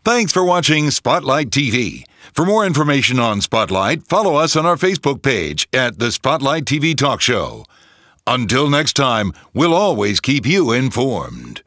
Thanks for watching Spotlight TV. For more information on Spotlight, follow us on our Facebook page at the Spotlight TV Talk Show. Until next time, we'll always keep you informed.